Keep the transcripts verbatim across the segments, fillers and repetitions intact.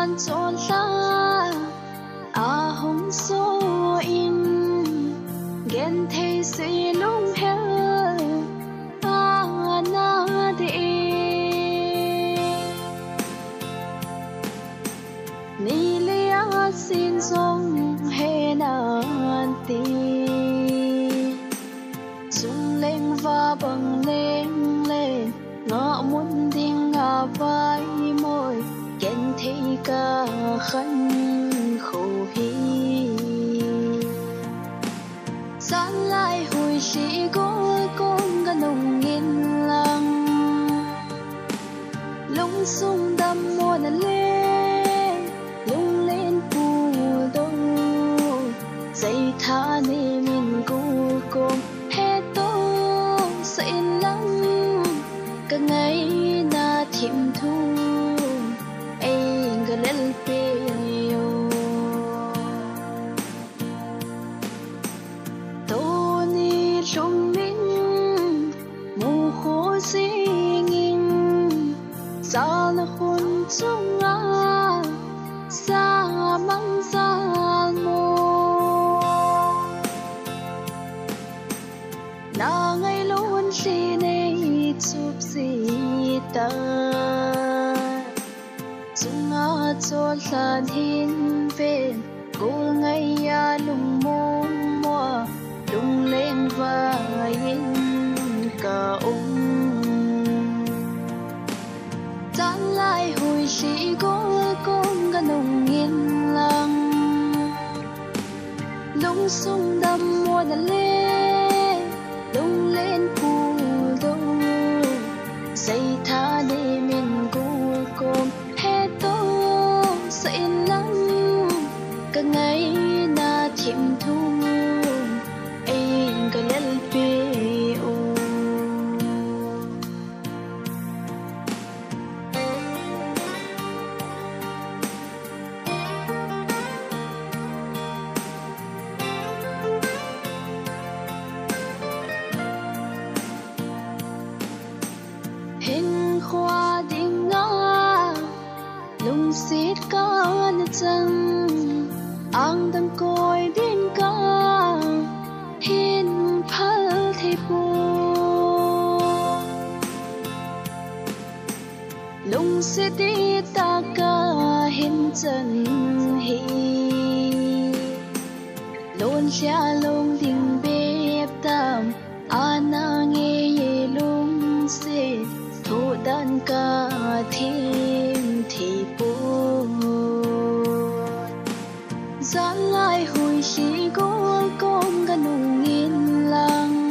ban chọn la à hồng số in gen thấy suy lung heo à na đi ni lia xin song he nan ti sung lên và bằng lên lên ngõ muốn tiếng ngà vai môi gen thấy cả khăn khổ hi sáng lại hồi chỉ có con ga nồng nghìn lăng lung sung đâm mua nè lên lung lên phù đông dây tha nê mình cô con hết tô say lắm cả ngày na thiêm thu anh ga lên bèo tô ni trong mình mù khô sinh sa là hôn chung à sa mang sa mô na ngày luôn si này chụp si ta chung à cho lan hin về cô ngày ya lung mô mùa lung lên và yên cả ông sáng lại hồi chỉ có con ga nồng nghìn lăng lung sung đâm mua đà lê lung lên phù đông dây tha để mình cô con hết tô say lắm cả ngày na thiêm thu anh ga lên bèo hình khoa đình ngã lung xít ca nè chân ang đăng coi đến ca hình phal thi bù lung xít đi ta ca hình chân hi lôn xa lung đình bếp tam ana nghe lung xít thu đan ca thêm thì buồn sáng lại hồi chỉ có con ga nồng nghìn lăng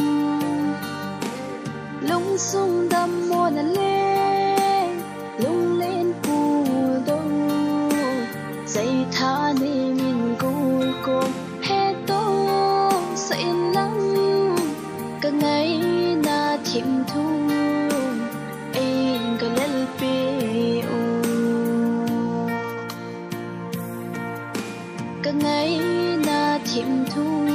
lung sung đâm mua nè lên lung lên phù đông dây tha nê mình cô con hết tô say lắm cả ngày na thiêm thu anh ga lên bèo cả ngày na thiêm thu